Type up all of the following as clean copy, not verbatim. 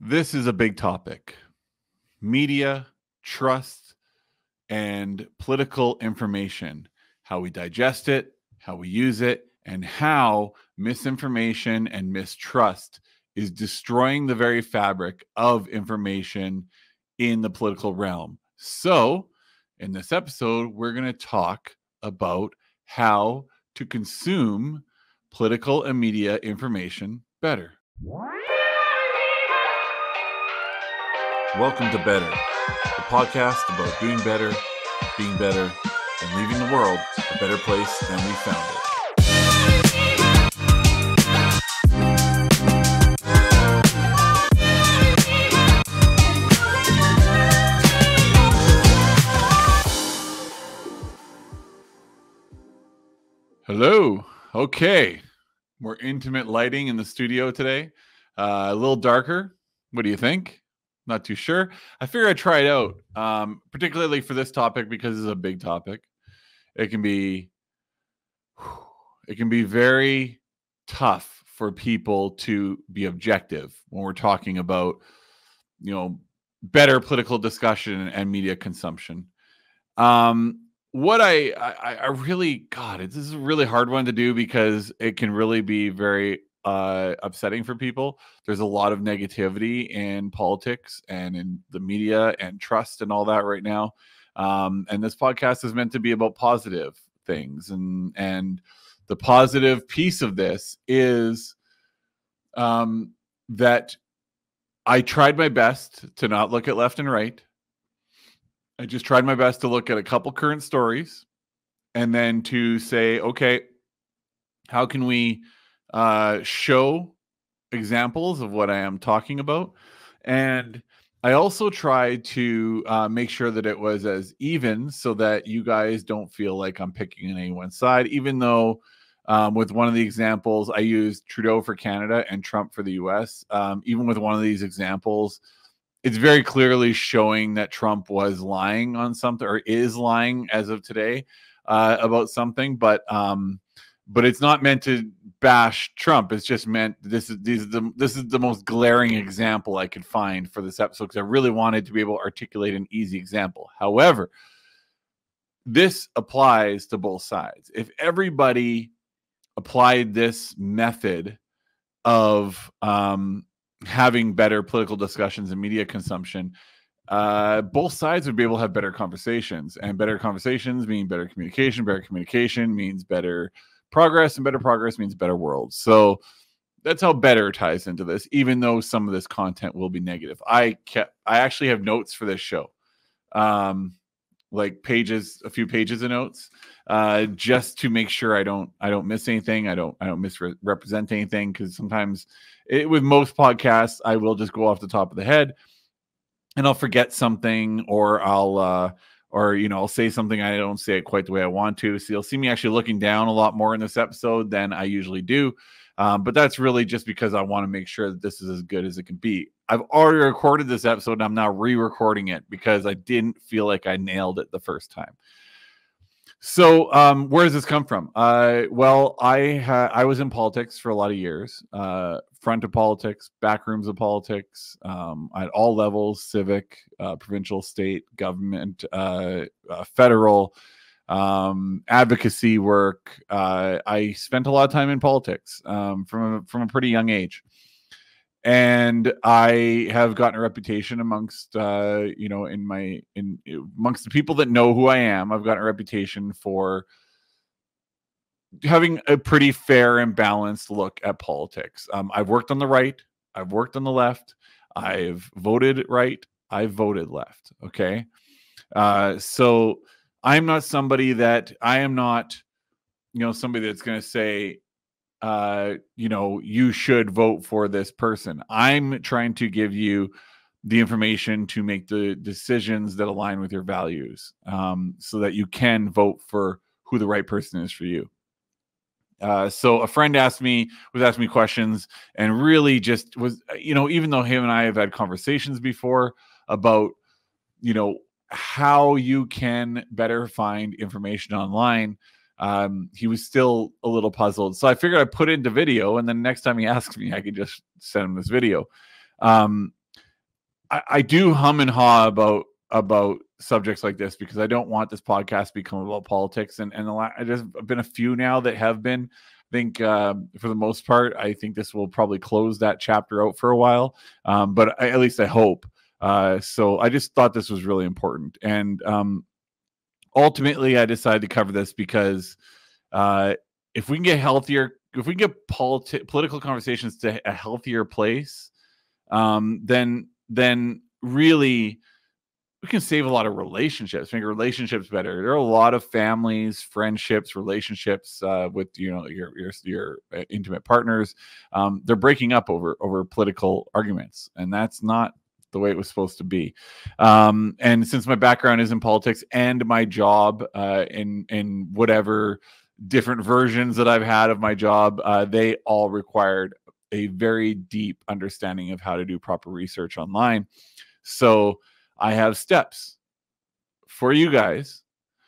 This is a big topic. Media, trust, and political information. How we digest it, how we use it, and how misinformation and mistrust is destroying the very fabric of information in the political realm. So, in this episode, we're going to talk about how to consume political and media information better. Welcome to Better, the podcast about doing better, being better, and leaving the world a better place than we found it. Hello. Okay. More intimate lighting in the studio today. A little darker. What do you think? Not too sure. I figured I'd try it out, particularly for this topic because it's a big topic. It can be very tough for people to be objective when we're talking about, better political discussion and media consumption. What I really, this is a really hard one to do because it can really be very upsetting for people. There's a lot of negativity in politics and in the media and trust and all that right now. And this podcast is meant to be about positive things. And the positive piece of this is that I tried my best to not look at left and right. I just tried my best to look at a couple current stories and then to say, okay, how can we show examples of what I am talking about? And I also tried to make sure that it was as even so that you guys don't feel like I'm picking on anyone's side, even though with one of the examples, I used Trudeau for Canada and Trump for the US. Even with one of these examples, it's very clearly showing that Trump was lying on something or is lying as of today about something. But it's not meant to bash Trump. It's just meant this is the most glaring example I could find for this episode because I really wanted to be able to articulate an easy example. However, this applies to both sides. If everybody applied this method of having better political discussions and media consumption, both sides would be able to have better conversations, and better conversations mean better communication. Better communication means better progress, and better progress means better world. So that's how better ties into this, even though some of this content will be negative. I actually have notes for this show, like a few pages of notes, just to make sure I don't miss anything. I don't misrepresent anything, because sometimes with most podcasts, I will just go off the top of the head and I'll forget something, or I'll say something, I don't say it quite the way I want to. So you'll see me actually looking down a lot more in this episode than I usually do. But that's really just because I want to make sure that this is as good as it can be. I've already recorded this episode and I'm now re-recording it because I didn't feel like I nailed it the first time. So where does this come from? I was in politics for a lot of years, front of politics, back rooms of politics, at all levels: civic, provincial, state, government, federal, advocacy work. I spent a lot of time in politics from a pretty young age. And I have gotten a reputation amongst, amongst the people that know who I am. I've gotten a reputation for having a pretty fair and balanced look at politics. I've worked on the right. I've worked on the left. I've voted right. I've voted left. Okay. So I'm not somebody that somebody that's going to say, you should vote for this person. I'm trying to give you the information to make the decisions that align with your values, so that you can vote for who the right person is for you. So a friend was asking me questions, and really just was, even though him and I have had conversations before about, how you can better find information online, he was still a little puzzled. So I figured I'd put it into video, and then next time he asks me, I could just send him this video. I do hum and haw about subjects like this because I don't want this podcast to become about politics. And there's been a few now that have been. I think for the most part, I think this will probably close that chapter out for a while. But at least I hope. So I just thought this was really important. And ultimately, I decided to cover this because if we can get healthier, if we can get political conversations to a healthier place, then really we can save a lot of relationships, make relationships better. There are a lot of families, friendships, relationships with your intimate partners. They're breaking up over political arguments, and that's not the way it was supposed to be. And since my background is in politics and my job in whatever different versions that I've had of my job, they all required a very deep understanding of how to do proper research online. So I have steps for you guys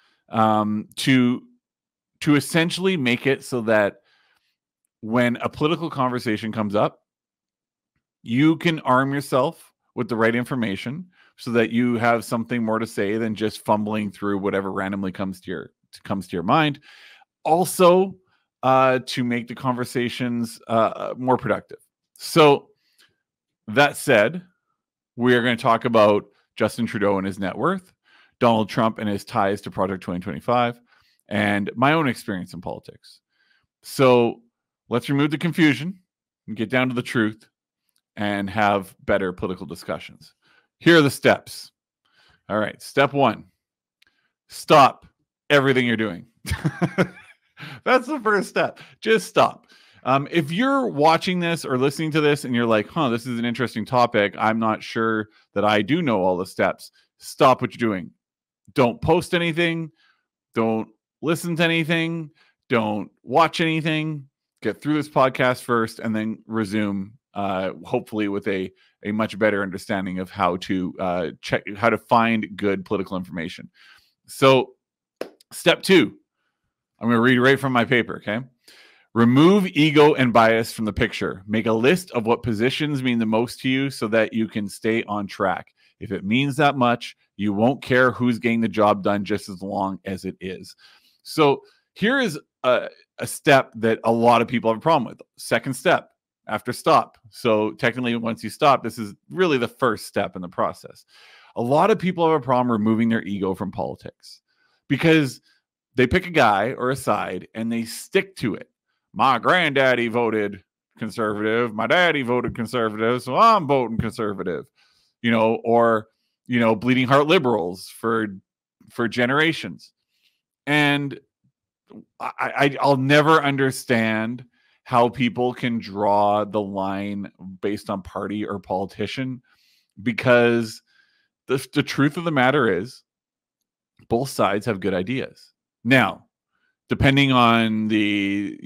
to essentially make it so that when a political conversation comes up, you can arm yourself with the right information so that you have something more to say than just fumbling through whatever randomly comes to your mind. Also, to make the conversations more productive. So that said, we are going to talk about Justin Trudeau and his net worth, Donald Trump and his ties to Project 2025, and my own experience in politics. So let's remove the confusion and get down to the truth and have better political discussions. Here are the steps. All right. Step 1, stop everything you're doing. That's the first step. Just stop. If you're watching this or listening to this and you're like, this is an interesting topic, I'm not sure that I do know all the steps, stop what you're doing. Don't post anything. Don't listen to anything. Don't watch anything. Get through this podcast first and then resume, hopefully with a much better understanding of how to how to find good political information. So step 2, I'm going to read right from my paper, okay? Remove ego and bias from the picture. Make a list of what positions mean the most to you so that you can stay on track. If it means that much, you won't care who's getting the job done just as long as it is. So here is a step that a lot of people have a problem with. Second step, after stop. So technically, once you stop, this is really the first step in the process. A lot of people have a problem removing their ego from politics because they pick a guy or a side and they stick to it. My granddaddy voted conservative. My daddy voted conservative, so I'm voting conservative. Or bleeding heart liberals for generations. And I'll never understand how people can draw the line based on party or politician, because the truth of the matter is both sides have good ideas. Now, depending on the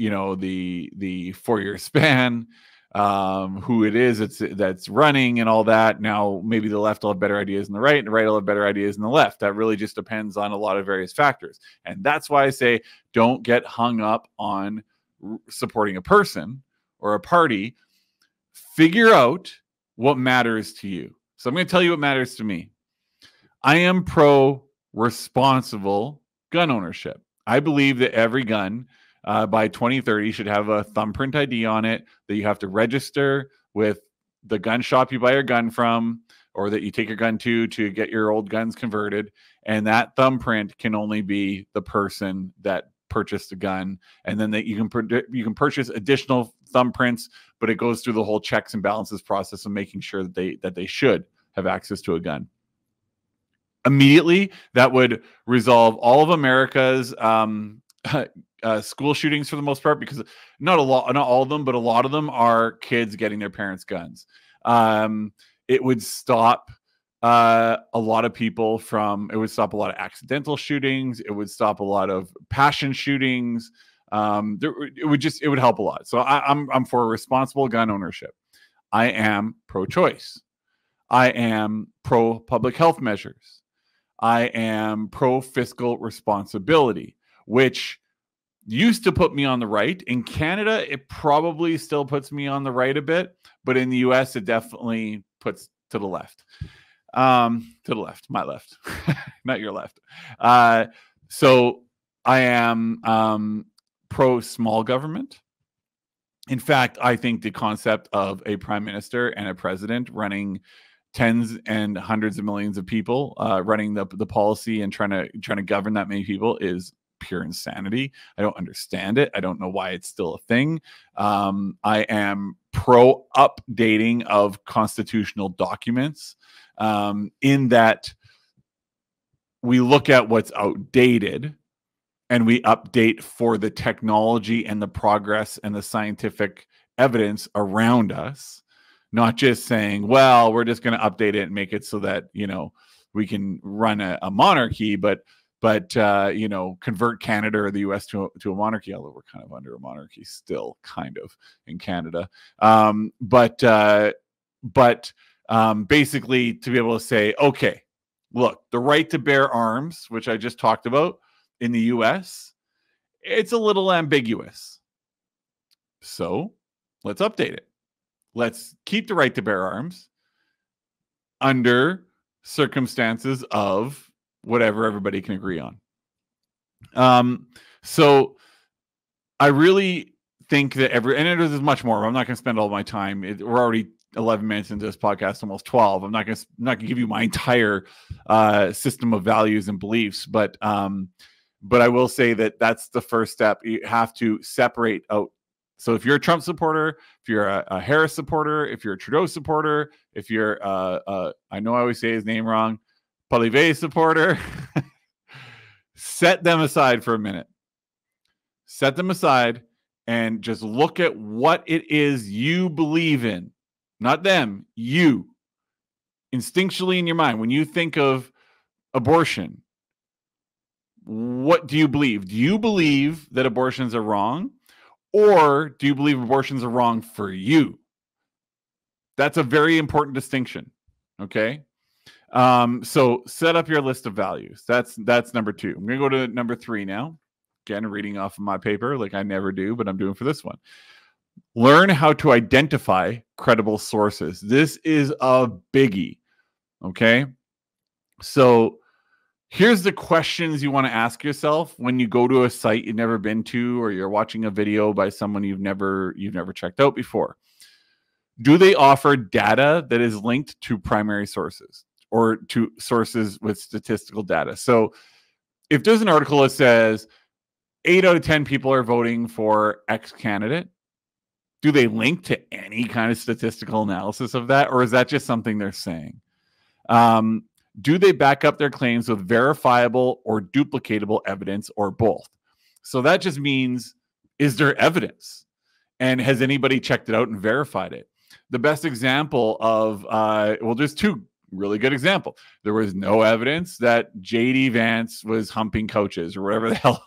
4-year span, who it is that's running and all that. Now, maybe the left will have better ideas than the right, and the right will have better ideas than the left. That really just depends on a lot of various factors. And that's why I say don't get hung up on supporting a person or a party. Figure out what matters to you. So I'm going to tell you what matters to me. I am pro responsible gun ownership. I believe that every gun by 2030 should have a thumbprint ID on it that you have to register with the gun shop you buy your gun from, or that you take your gun to get your old guns converted. And that thumbprint can only be the person that purchased the gun. And then that you can purchase additional thumbprints, but it goes through the whole checks and balances process of making sure that they should have access to a gun. Immediately, that would resolve all of America's school shootings for the most part, because not all of them, but a lot of them are kids getting their parents' guns. It would stop a lot of people it would stop a lot of accidental shootings. It would stop a lot of passion shootings. It would help a lot. So I'm for responsible gun ownership. I am pro-choice. I am pro-public health measures. I am pro-fiscal responsibility, which used to put me on the right. In Canada, it probably still puts me on the right a bit, but in the US, it definitely puts To the left. My left, not your left. So I am pro small government. In fact, I think the concept of a prime minister and a president running tens and hundreds of millions of people, running the policy and trying to govern that many people is pure insanity. I don't understand it. I don't know why it's still a thing. I am pro updating of constitutional documents, in that we look at what's outdated and we update for the technology and the progress and the scientific evidence around us, not just saying, well, we're just going to update it and make it so that, we can run a monarchy, but convert Canada or the US to a monarchy, although we're kind of under a monarchy still, kind of, in Canada. Basically to be able to say, okay, look, the right to bear arms, which I just talked about in the US, it's a little ambiguous. So let's update it. Let's keep the right to bear arms under circumstances of whatever everybody can agree on. So I really think that and there's much more. I'm not going to spend all my time. We're already 11 minutes into this podcast, almost 12. I'm not going to give you my entire system of values and beliefs, but I will say that that's the first step. You have to separate out. So if you're a Trump supporter, if you're a Harris supporter, if you're a Trudeau supporter, if you're I know I always say his name wrong, Poilievre supporter, set them aside for a minute. Set them aside and just look at what it is you believe in. Not them, you. Instinctually in your mind, when you think of abortion, what do you believe? Do you believe that abortions are wrong? Or do you believe abortions are wrong for you? That's a very important distinction. Okay. So set up your list of values. That's number 2. I'm going to go to number 3 now. Again, reading off of my paper like I never do, but I'm doing for this one. Learn how to identify credible sources. This is a biggie. Okay. So here's the questions you want to ask yourself when you go to a site you've never been to, or you're watching a video by someone you've never checked out before. Do they offer data that is linked to primary sources or to sources with statistical data? So if there's an article that says 8 out of 10 people are voting for X candidate, do they link to any kind of statistical analysis of that? Or is that just something they're saying? Do they back up their claims with verifiable or duplicatable evidence, or both? So that just means, is there evidence? And has anybody checked it out and verified it? The best example of, there's 2 really good examples. There was no evidence that JD Vance was humping coaches or whatever the hell.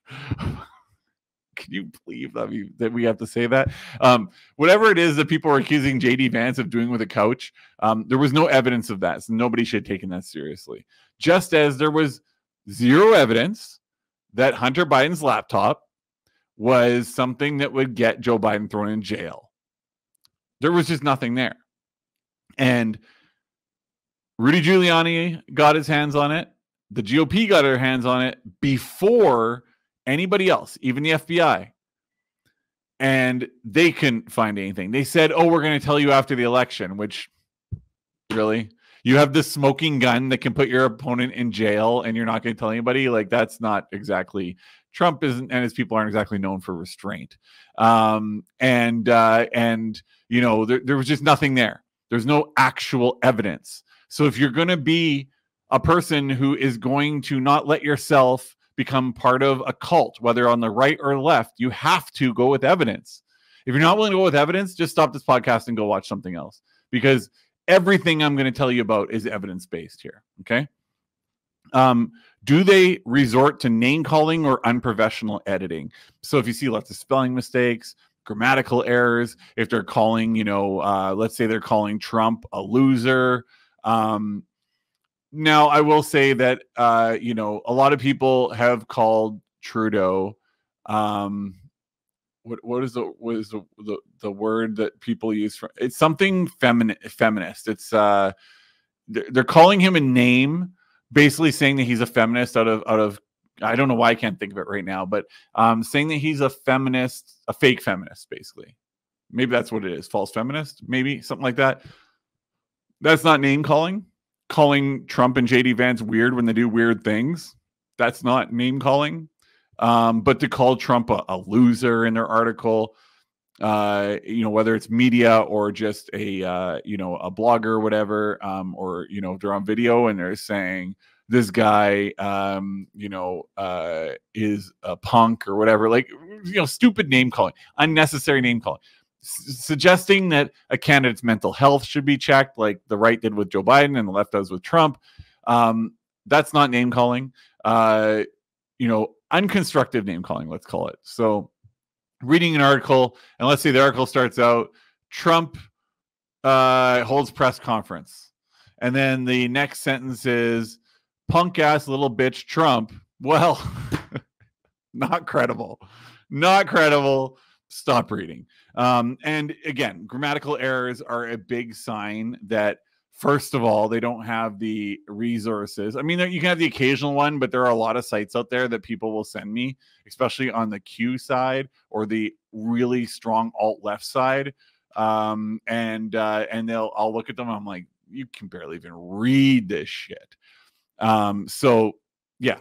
Can you believe that we have to say that? Whatever it is that people are accusing JD Vance of doing with a coach, there was no evidence of that. So nobody should have taken that seriously. Just as there was 0 evidence that Hunter Biden's laptop was something that would get Joe Biden thrown in jail. There was just nothing there. And Rudy Giuliani got his hands on it. The GOP got their hands on it before anybody else, even the FBI. And they couldn't find anything. They said, oh, we're going to tell you after the election, which, really? You have this smoking gun that can put your opponent in jail and you're not going to tell anybody? Like, that's not exactly... Trump isn't, and his people aren't exactly known for restraint. There was just nothing there. There's no actual evidence. So if you're going to be a person who is going to not let yourself become part of a cult, whether on the right or left, you have to go with evidence. If you're not willing to go with evidence, just stop this podcast and go watch something else, because everything I'm going to tell you about is evidence-based here. Okay. Do they resort to name calling or unprofessional editing? So if you see lots of spelling mistakes, grammatical errors, if they're calling, let's say they're calling Trump a loser. Now, I will say that, a lot of people have called Trudeau what is the word that people use for it's something feminist. It's they're calling him a name, basically saying that he's a feminist out of I don't know why I can't think of it right now, but saying that he's a feminist, a fake feminist, basically. Maybe that's what it is, false feminist, maybe something like that. That's not name calling. Calling Trump and JD Vance weird when they do weird things, that's not name calling. But to call Trump a loser in their article, whether it's media or just a a blogger or whatever, or they're on video and they're saying this guy is a punk or whatever, like stupid name calling, unnecessary name calling, suggesting that a candidate's mental health should be checked like the right did with Joe Biden and the left does with Trump. That's not name calling. Unconstructive name calling, let's call it. So reading an article, and let's say the article starts out, Trump holds press conference. And then the next sentence is, punk ass little bitch Trump. Well, not credible. Not credible. Stop reading. And again, grammatical errors are a big sign that, first of all, they don't have the resources. I mean, you can have the occasional one, but there are a lot of sites out there that people will send me, especially on the Q side or the really strong alt-left side. And I'll look at them. And I'm like, you can barely even read this shit. So yeah.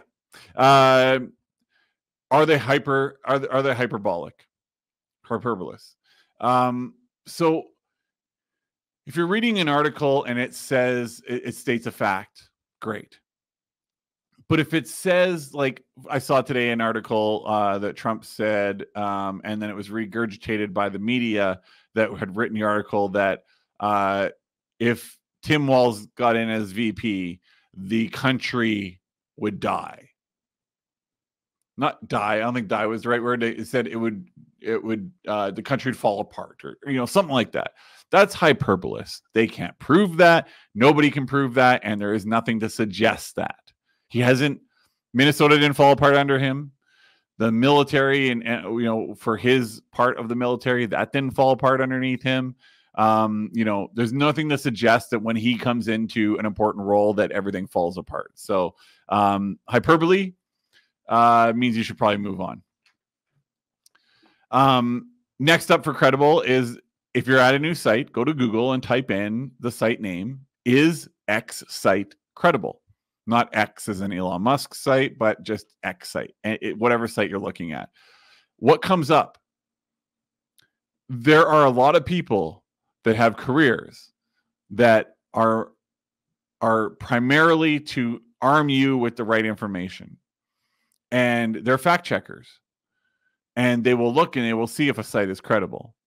Are they hyperbolic? Hyperbolous. So if you're reading an article and it says it states a fact, great. But if it says, like I saw today an article that Trump said, and then it was regurgitated by the media that had written the article that if Tim Walz got in as VP, the country would die. Not die. I don't think die was the right word. It said it would the country would fall apart, or something like that. That's hyperbolous. They can't prove that. Nobody can prove that, and there is nothing to suggest that. Minnesota didn't fall apart under him. The military and for his part of the military, that didn't fall apart underneath him. There's nothing to suggest that when he comes into an important role that everything falls apart. So hyperbole means you should probably move on. Next up for credible is, if you're at a new site, go to Google and type in the site name, is X site credible? Not X as in Elon Musk site, but just X site, whatever site you're looking at. What comes up? There are a lot of people that have careers that are primarily to arm you with the right information. And they're fact checkers. And they will look and they will see if a site is credible.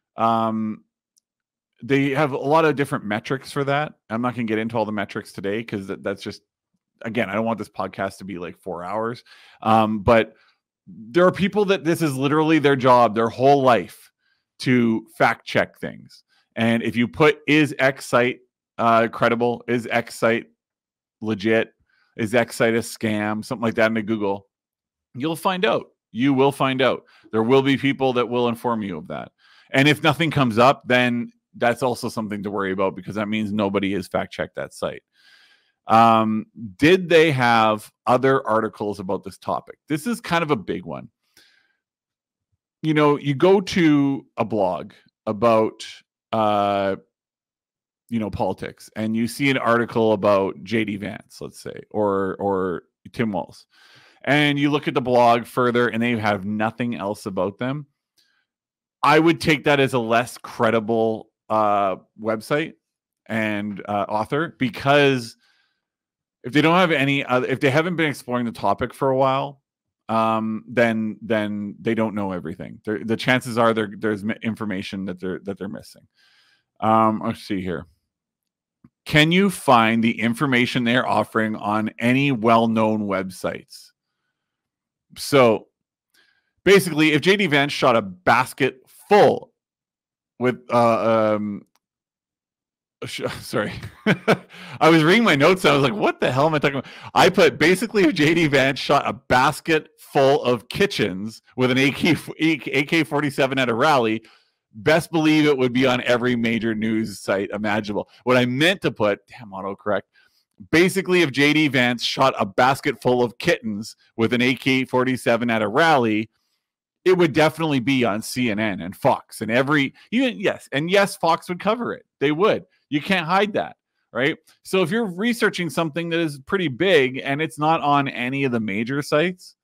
They have a lot of different metrics for that. I'm not going to get into all the metrics today because that's just, again, I don't want this podcast to be like 4 hours. But there are people that this is literally their job, their whole life, to fact check things. And if you put, is X site credible? Is X site legit? Is X site a scam? Something like that into Google, you'll find out. You will find out. There will be people that will inform you of that. And if nothing comes up, then that's also something to worry about, because that means nobody has fact-checked that site. Did they have other articles about this topic? This is kind of a big one. You go to a blog about politics, and you see an article about JD Vance, let's say, or Tim Walz. And you look at the blog further and they have nothing else about them. I would take that as a less credible website and author, because if they don't have any other, if they haven't been exploring the topic for a while, then they don't know everything. The chances are there's information that they're missing. Let's see here. Can you find the information they're offering on any well-known websites? So basically, if JD Vance shot a basket full with Sorry. I was reading my notes. I was like, what the hell am I talking about? I put basically if JD Vance shot a basket full of kitchens with an AK-47 at a rally, best believe it would be on every major news site imaginable. What I meant to put, damn autocorrect, basically if JD Vance shot a basket full of kittens with an AK-47 at a rally, it would definitely be on CNN and Fox and yes, Fox would cover it. They would. You can't hide that, right? So if you're researching something that is pretty big and it's not on any of the major sites,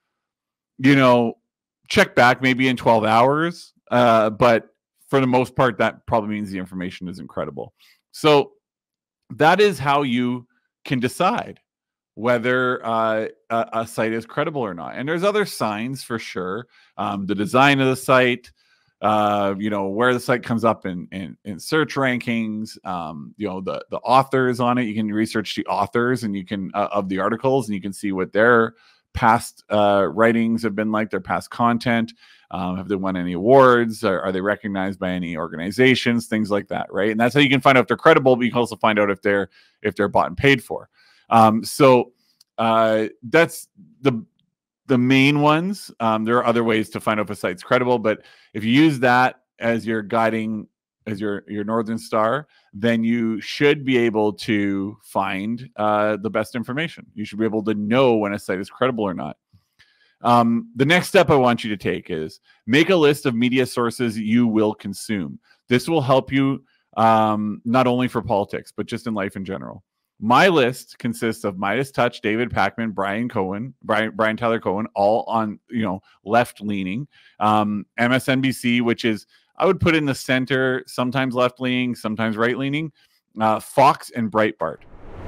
check back maybe in 12 hours. But for the most part, that probably means the information is incredible. So that is how you can decide whether a site is credible or not. And there's other signs for sure. The design of the site, where the site comes up in search rankings, the authors on it. You can research the authors and you can of the articles, and you can see what their past writings have been like, their past content. Have they won any awards? Are they recognized by any organizations? Things like that, right? And that's how you can find out if they're credible, but you can also find out if they're bought and paid for. So that's the main ones. There are other ways to find out if a site's credible, but if you use that as your guiding, as your Northern Star, then you should be able to find the best information. You should be able to know when a site is credible or not. The next step I want you to take is make a list of media sources you will consume. This will help you not only for politics, but just in life in general. My list consists of Midas Touch, David Pakman, Brian Tyler Cohen, all on left leaning. MSNBC, which is I would put in the center, sometimes left leaning, sometimes right leaning. Fox and Breitbart.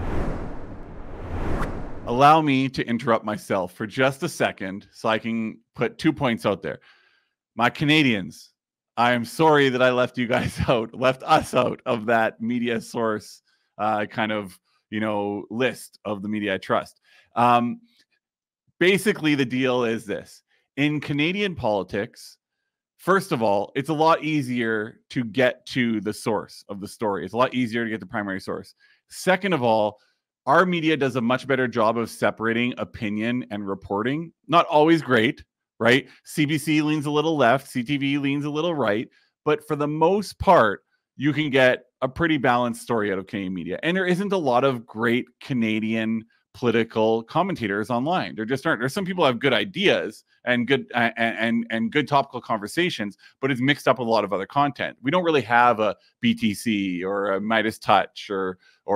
Allow me to interrupt myself for just a second so I can put 2 points out there. My Canadians, I am sorry that I left us out of that media source list of the media I trust. Basically, the deal is this. In Canadian politics, first of all, it's a lot easier to get to the source of the story. It's a lot easier to get the primary source. Second of all, our media does a much better job of separating opinion and reporting. Not always great, right? CBC leans a little left, CTV leans a little right, but for the most part, you can get a pretty balanced story out of Canadian media. And there isn't a lot of great Canadian political commentators online. There just aren't. There's some people who have good ideas and good and good topical conversations, but it's mixed up with a lot of other content. We don't really have a BTC or a Midas Touch or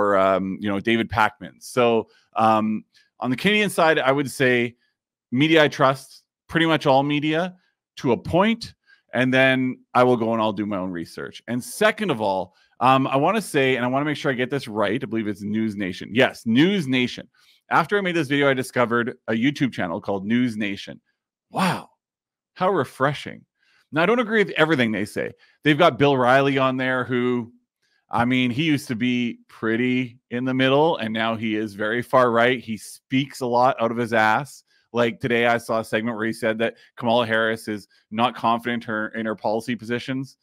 David Pakman. So on the Canadian side, I would say media I trust, pretty much all media to a point, and then I will go and I'll do my own research. And second of all, I want to say, and I want to make sure I get this right, I believe it's News Nation. Yes, News Nation. After I made this video, I discovered a YouTube channel called News Nation. Wow, how refreshing. Now, I don't agree with everything they say. They've got Bill Riley on there who, he used to be pretty in the middle, and now he is very far right. He speaks a lot out of his ass. Like today, I saw a segment where he said that Kamala Harris is not confident in her policy positions.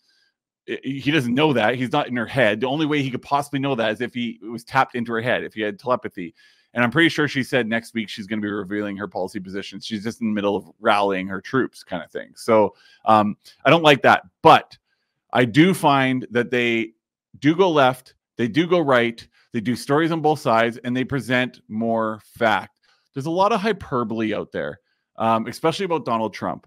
He doesn't know that. He's not in her head. The only way he could possibly know that is if he was tapped into her head, if he had telepathy. And I'm pretty sure she said next week she's going to be revealing her policy positions. She's just in the middle of rallying her troops kind of thing. So I don't like that. But I do find that they do go left. They do go right. They do stories on both sides, and they present more fact. There's a lot of hyperbole out there, especially about Donald Trump.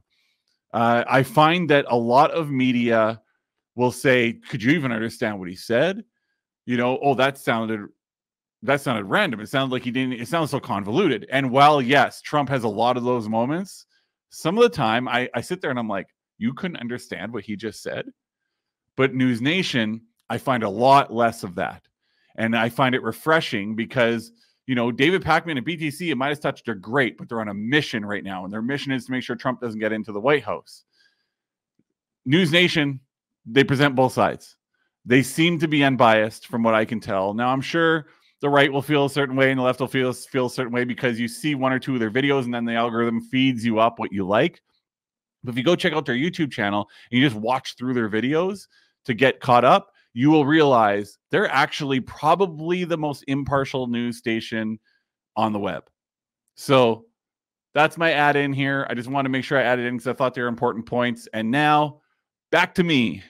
I find that a lot of media will say, could you even understand what he said? That sounded random. It sounded like he didn't. It sounds so convoluted. And while, yes, Trump has a lot of those moments, some of the time I sit there and I'm like, you couldn't understand what he just said? But News Nation, I find a lot less of that. And I find it refreshing because, David Pakman and BTC and Midas Touch are great, but they're on a mission right now. And their mission is to make sure Trump doesn't get into the White House. News Nation, they present both sides. They seem to be unbiased from what I can tell. Now, I'm sure the right will feel a certain way and the left will feel a certain way because you see one or two of their videos and then the algorithm feeds you up what you like. But if you go check out their YouTube channel and you just watch through their videos to get caught up, you will realize they're actually probably the most impartial news station on the web. So that's my add in here. I just want to make sure I added in because I thought they were important points. And now back to me.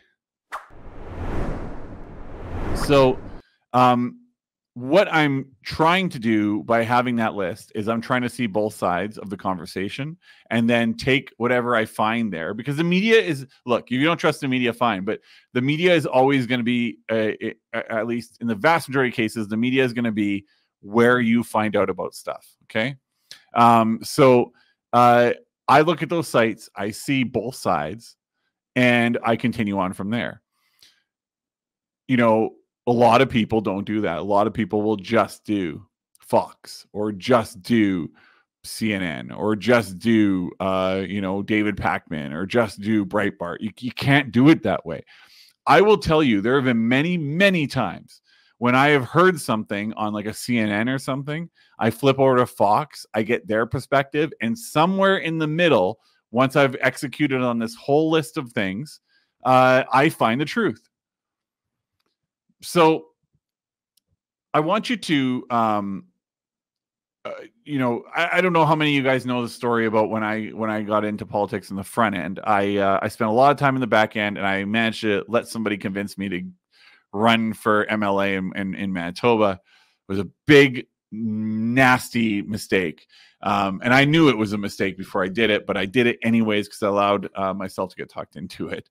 So, what I'm trying to do by having that list is I'm trying to see both sides of the conversation and then take whatever I find there, because the media is, look, if you don't trust the media, fine, but the media is always going to be, at least in the vast majority of cases, the media is going to be where you find out about stuff. Okay. So I look at those sites, I see both sides, and I continue on from there. You know, a lot of people don't do that. A lot of people will just do Fox or just do CNN or just do, David Pakman or just do Breitbart. You can't do it that way. I will tell you, there have been many, many times when I have heard something on like a CNN or something, I flip over to Fox, I get their perspective, and somewhere in the middle, once I've executed on this whole list of things, I find the truth. So I want you to, I don't know how many of you guys know the story about when I got into politics in the front end. I spent a lot of time in the back end, and I managed to let somebody convince me to run for MLA in Manitoba. It was a big, nasty mistake. And I knew it was a mistake before I did it, but I did it anyways because I allowed myself to get talked into it.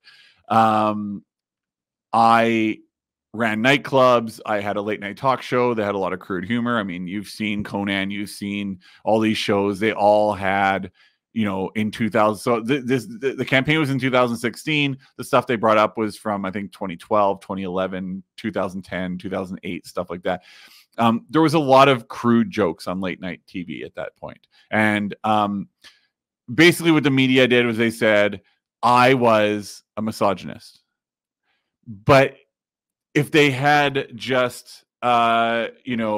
I ran nightclubs. I had a late night talk show that had a lot of crude humor. I mean, you've seen Conan, you've seen all these shows. They all had, in 2000. So the campaign was in 2016. The stuff they brought up was from, I think, 2012, 2011, 2010, 2008, stuff like that. There was a lot of crude jokes on late night TV at that point. And basically what the media did was they said I was a misogynist. But if they had just, gone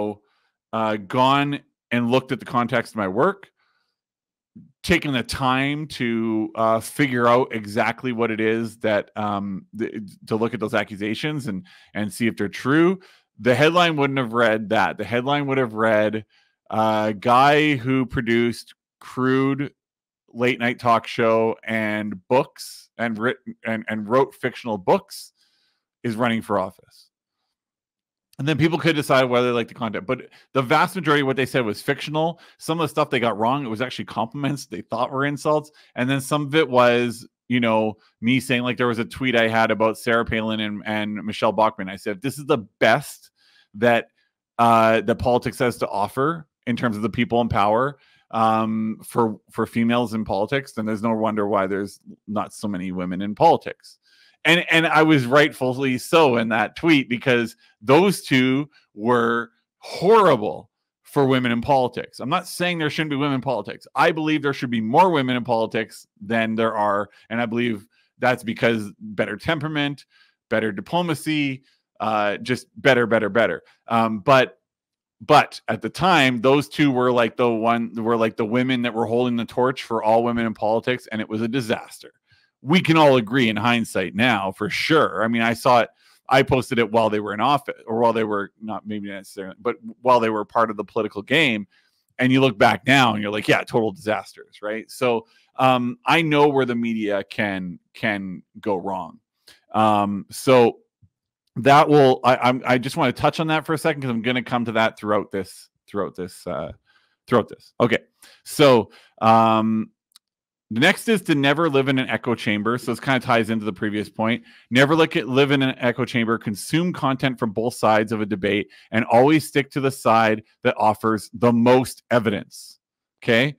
and looked at the context of my work, taken the time to figure out exactly what it is that, to look at those accusations and see if they're true, the headline wouldn't have read that. The headline would have read, guy who produced crude late night talk show and books and wrote fictional books is running for office. And then people could decide whether they like the content. But the vast majority of what they said was fictional. Some of the stuff they got wrong, it was actually compliments they thought were insults. And then some of it was, me saying, like, there was a tweet I had about Sarah Palin and Michelle Bachmann. I said, this is the best that politics has to offer in terms of the people in power for females in politics. Then there's no wonder why there's not so many women in politics. And I was rightfully so in that tweet, because those two were horrible for women in politics. I'm not saying there shouldn't be women in politics. I believe there should be more women in politics than there are. And I believe that's because better temperament, better diplomacy, just better. But at the time, those two were like the women that were holding the torch for all women in politics. And it was a disaster. We can all agree in hindsight now, for sure. I mean, I saw it. I posted it while they were in office, or while they were not, maybe necessarily, but while they were part of the political game. And you look back now and you're like, yeah, total disasters, right? So I know where the media can go wrong. So that will, I just want to touch on that for a second, because I'm going to come to that throughout this. Okay. So, the next is to never live in an echo chamber. So this kind of ties into the previous point. Never live in an echo chamber, consume content from both sides of a debate, and always stick to the side that offers the most evidence. Okay?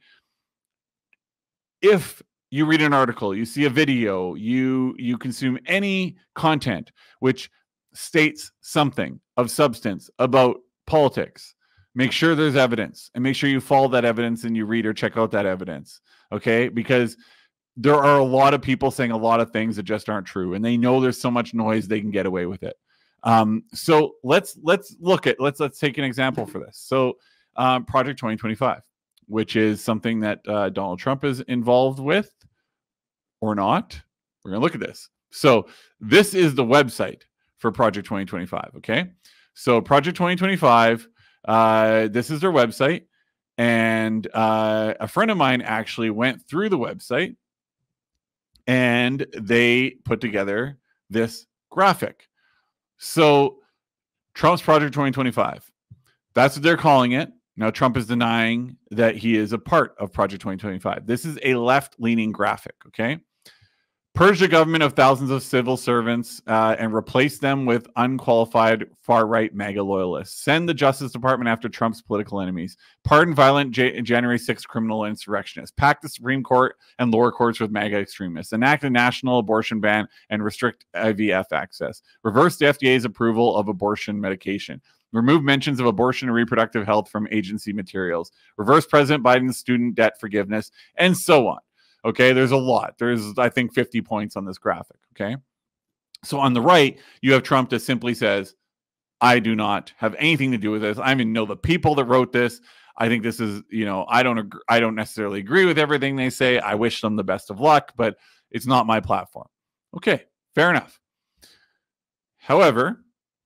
If you read an article, you see a video, you consume any content which states something of substance about politics, make sure there's evidence, and make sure you follow that evidence and you read or check out that evidence. Okay, because there are a lot of people saying a lot of things that just aren't true, and they know there's so much noise they can get away with it. So let's take an example for this. So Project 2025, which is something that Donald Trump is involved with or not. We're gonna look at this. So this is the website for Project 2025. Okay. So Project 2025, this is their website. And a friend of mine actually went through the website and they put together this graphic. So Trump's Project 2025, that's what they're calling it. Now, Trump is denying that he is a part of Project 2025. This is a left-leaning graphic, okay? Purge the government of thousands of civil servants and replace them with unqualified far-right MAGA loyalists. Send the Justice Department after Trump's political enemies. Pardon violent January 6th criminal insurrectionists. Pack the Supreme Court and lower courts with MAGA extremists. Enact a national abortion ban and restrict IVF access. Reverse the FDA's approval of abortion medication. Remove mentions of abortion and reproductive health from agency materials. Reverse President Biden's student debt forgiveness, and so on. Okay, there's a lot. There's, I think, 50 points on this graphic, okay? So on the right, you have Trump that simply says, I do not have anything to do with this. I even know the people that wrote this. I think this is, I don't necessarily agree with everything they say. I wish them the best of luck, but it's not my platform. Okay, fair enough. However,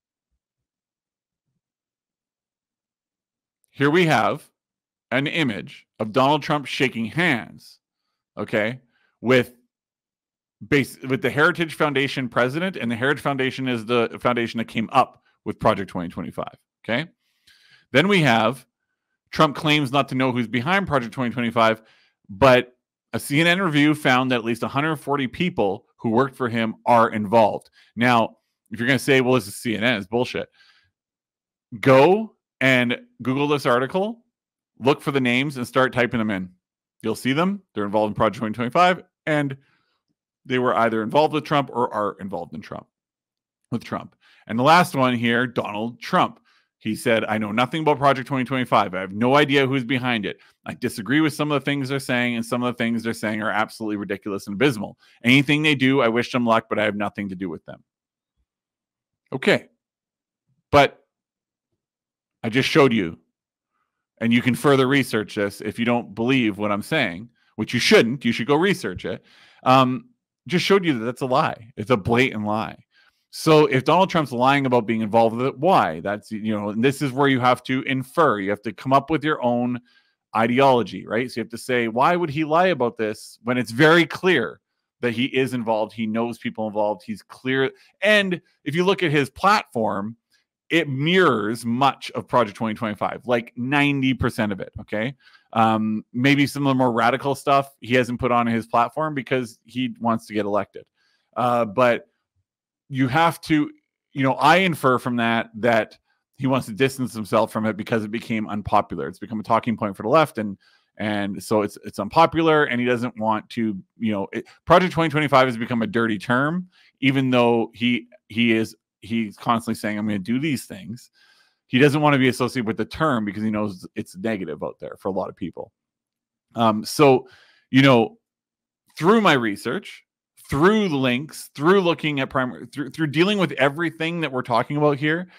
here we have an image of Donald Trump shaking hands, okay, with the Heritage Foundation president, and the Heritage Foundation is the foundation that came up with Project 2025, okay? Then we have Trump claims not to know who's behind Project 2025, but a CNN review found that at least 140 people who worked for him are involved. Now, if you're going to say, well, this is CNN, it's bullshit. Go and Google this article, look for the names, and start typing them in. You'll see them. They're involved in Project 2025, and they were either involved with Trump or are involved in with Trump. And the last one here, Donald Trump. He said, I know nothing about Project 2025. I have no idea who's behind it. I disagree with some of the things they're saying, and some of the things they're saying are absolutely ridiculous and abysmal. Anything they do, I wish them luck, but I have nothing to do with them. Okay. But I just showed you, and you can further research this if you don't believe what I'm saying, which you shouldn't. You should go research it. Just showed you that that's a lie. It's a blatant lie. So if Donald Trump's lying about being involved with it, why? That's, and this is where you have to infer. You have to come up with your own ideology, right? So you have to say, why would he lie about this when it's very clear that he is involved? He knows people involved. He's clear. And if you look at his platform, it mirrors much of Project 2025, like 90% of it, okay? Maybe some of the more radical stuff he hasn't put on his platform because he wants to get elected. But you have to, I infer from that he wants to distance himself from it because it became unpopular. It's become a talking point for the left, and so it's unpopular, and he doesn't want to, Project 2025 has become a dirty term, even though he's constantly saying, I'm going to do these things. He doesn't want to be associated with the term because he knows it's negative out there for a lot of people. So, through my research, through the links, through looking at through dealing with everything that we're talking about here,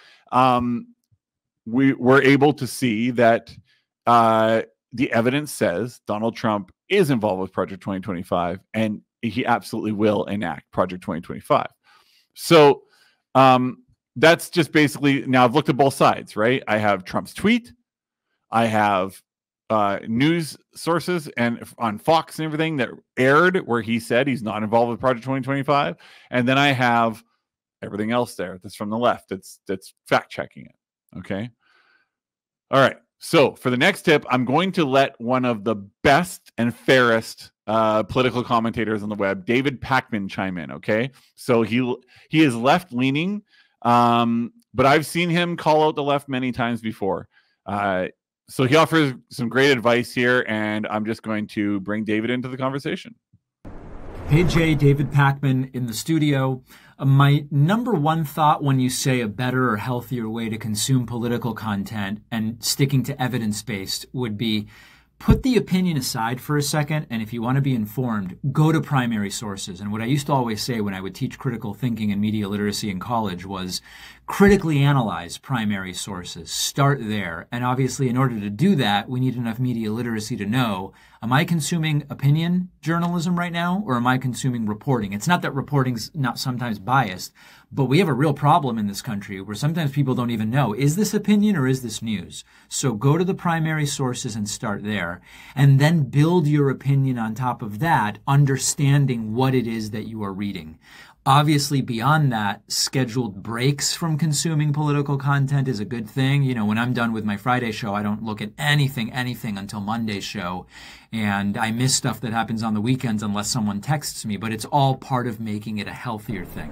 we were able to see that the evidence says Donald Trump is involved with Project 2025, and he absolutely will enact Project 2025. So, that's just basically, now I've looked at both sides, right? I have Trump's tweet. I have news sources and on Fox and everything that aired where he said he's not involved with Project 2025. And then I have everything else there that's from the left that's fact checking it. Okay. All right. So for the next tip, I'm going to let one of the best and fairest political commentators on the web, David Pakman, chime in. Okay. So he is left leaning. But I've seen him call out the left many times before. So he offers some great advice here, and I'm just going to bring David into the conversation. Hey, Jay, David Pakman in the studio. My number one thought when you say a better or healthier way to consume political content and sticking to evidence-based would be put the opinion aside for a second, and if you want to be informed, go to primary sources. And what I used to always say when I would teach critical thinking and media literacy in college was critically analyze primary sources. Start there. And obviously, in order to do that, we need enough media literacy to know Am I consuming opinion journalism right now, or am I consuming reporting? It's not that reporting's not sometimes biased, but we have a real problem in this country where sometimes people don't even know, is this opinion or is this news? So go to the primary sources and start there, and then build your opinion on top of that, understanding what it is that you are reading. Obviously, beyond that, scheduled breaks from consuming political content is a good thing. You know, when I'm done with my Friday show, I don't look at anything until Monday's show. And I miss stuff that happens on the weekends unless someone texts me, but it's all part of making it a healthier thing.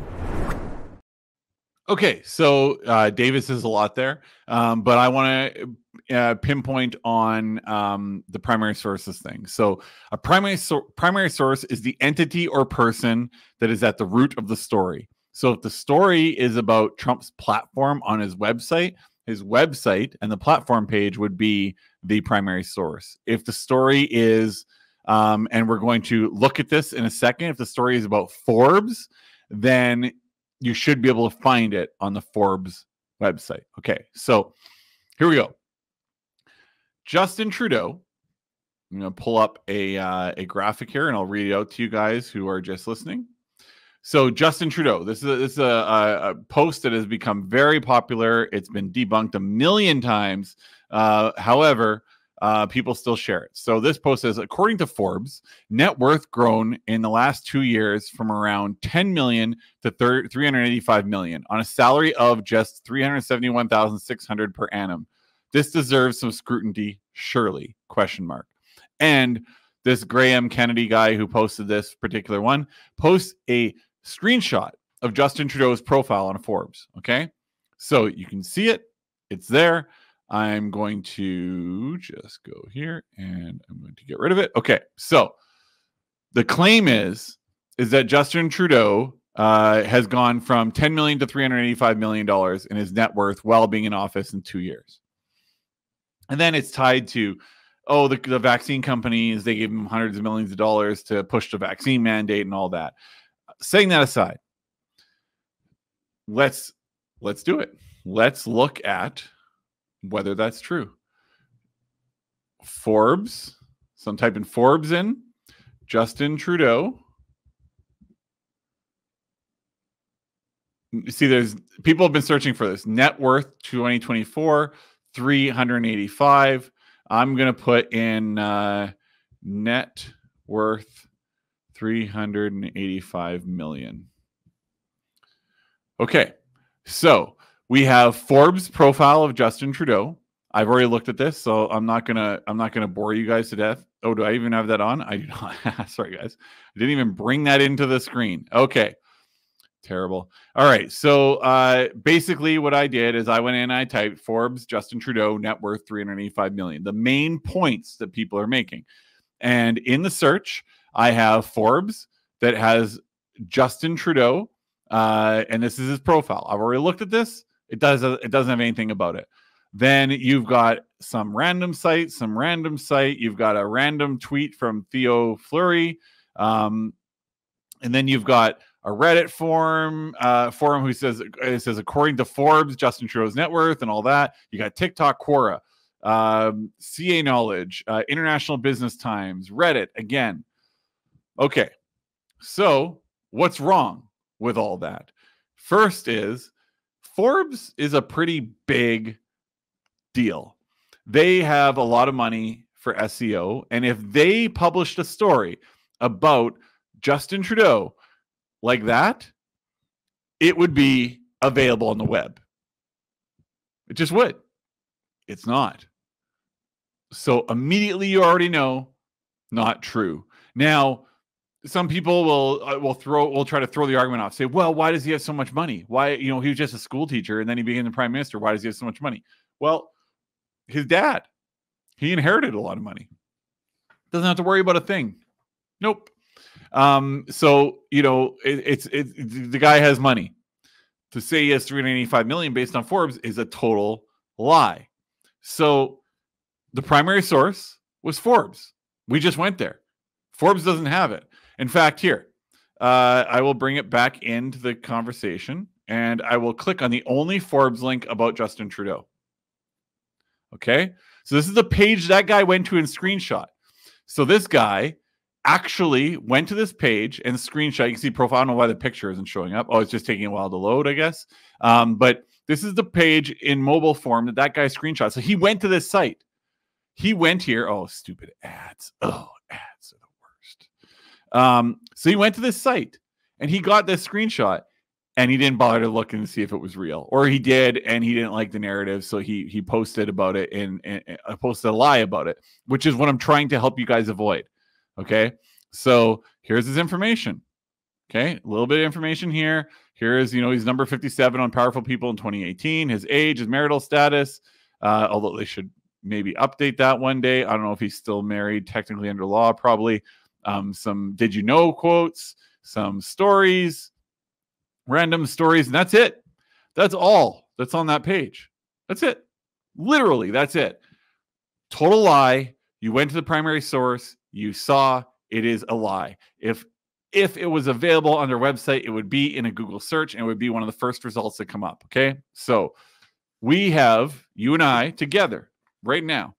Okay, so David says a lot there, but I want to pinpoint on the primary sources thing. So a primary source is the entity or person that is at the root of the story. So if the story is about Trump's platform on his website and the platform page would be the primary source. If the story is, and we're going to look at this in a second, if the story is about Forbes, then you should be able to find it on the Forbes website. Okay, so here we go. Justin Trudeau. I'm going to pull up a graphic here, and I'll read it out to you guys who are just listening. So Justin Trudeau, this is a post that has become very popular. It's been debunked a million times. However, people still share it. So this post says, according to Forbes, net worth grown in the last 2 years from around 10 million to 385 million on a salary of just 371,600 per annum. This deserves some scrutiny, surely, ? And this Graham Kennedy guy who posted this particular one posts a screenshot of Justin Trudeau's profile on Forbes. Okay, so you can see it. It's there. I'm going to just go here and I'm going to get rid of it. Okay, so the claim is that Justin Trudeau has gone from $10 million to $385 million in his net worth while being in office in 2 years. And then it's tied to, the vaccine companies, they gave him hundreds of millions of dollars to push the vaccine mandate and all that. Setting that aside, let's do it. Let's look at whether that's true. Forbes, so I'm typing Forbes in, Justin Trudeau. You see, there's people have been searching for this. Net worth 2024, 385. I'm going to put in net worth 385 million. Okay, so we have Forbes profile of Justin Trudeau. I've already looked at this, so I'm not gonna bore you guys to death. Oh, do I even have that on? I do not. Sorry, guys. I didn't even bring that into the screen. Okay, terrible. All right, so basically what I did is I went in and I typed Forbes Justin Trudeau net worth 385 million. The main points that people are making, and in the search I have Forbes that has Justin Trudeau, and this is his profile. I've already looked at this. It doesn't have anything about it. Then you've got some random site. You've got a random tweet from Theo Fleury. And then you've got a Reddit forum who says, according to Forbes, Justin Trudeau's net worth and all that. You got TikTok, Quora, CA Knowledge, International Business Times, Reddit again. Okay, so what's wrong with all that? First is Forbes is a pretty big deal. They have a lot of money for SEO, and if they published a story about Justin Trudeau like that, it would be available on the web. It just would. It's not. So immediately you already know, not true. Now, some people will try to throw the argument off, say, well, why does he have so much money? Why, he was just a school teacher and then he became the prime minister. Why does he have so much money? Well, his dad, he inherited a lot of money. Doesn't have to worry about a thing. Nope. So, it's the guy has money. To say he has 385 million based on Forbes is a total lie. So the primary source was Forbes. We just went there. Forbes doesn't have it. In fact, here, I will bring it back into the conversation and I will click on the only Forbes link about Justin Trudeau. Okay. So this is the page that guy went to in screenshot. So this guy actually went to this page and screenshot. You can see profile. I don't know why the picture isn't showing up. Oh, it's just taking a while to load, I guess. But this is the page in mobile form that guy screenshot. So he went to this site. He went here. Oh, stupid ads. Oh, ads are the worst. So he went to this site and he got this screenshot and he didn't bother to look and see if it was real, or he did and he didn't like the narrative. So he posted about it and posted a lie about it, which is what I'm trying to help you guys avoid. Okay. So here's his information. Okay. A little bit of information here. Here's, he's number 57 on Powerful People in 2018, his age, his marital status, although they should maybe update that one day. I don't know if he's still married, technically under law, probably. Some did you know quotes, some stories, random stories, and that's it. That's all that's on that page. That's it. Literally, that's it. Total lie. You went to the primary source. You saw it is a lie. If it was available on their website, it would be in a Google search and it would be one of the first results that come up. Okay. So we have, you and I together right now,